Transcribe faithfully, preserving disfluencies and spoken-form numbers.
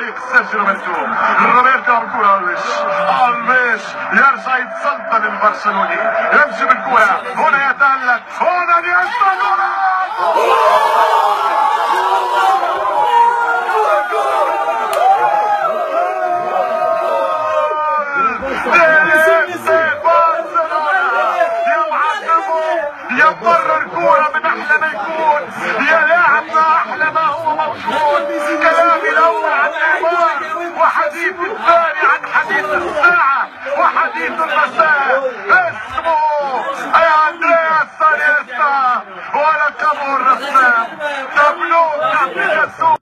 فريق سيرجيو روبرتو. روبرتو الكرة الوش الوش يرجع يتسلطن البرشلوني، يمشي بالكرة هنا يتألق هنا يتألق يمرر كورة من أحلى ما يكون، يا لاعب ما أحلى ما هو موجود. كلامي الأول عن نيمار وحديث الثاني عن حديث الساعة وحديث المساء.